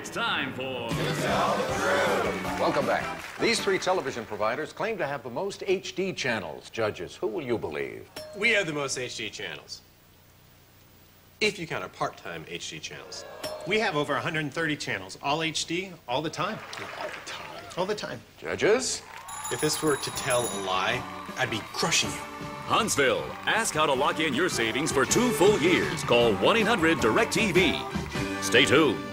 it's time for... Welcome back. These three television providers claim to have the most HD channels. Judges, who will you believe? We have the most HD channels. If you count our part-time HD channels. We have over 130 channels, all HD, all the time. All the time. All the time. Judges? If this were to tell a lie, I'd be crushing you. Huntsville, ask how to lock in your savings for 2 full years. Call 1-800-DirecTV. Stay tuned.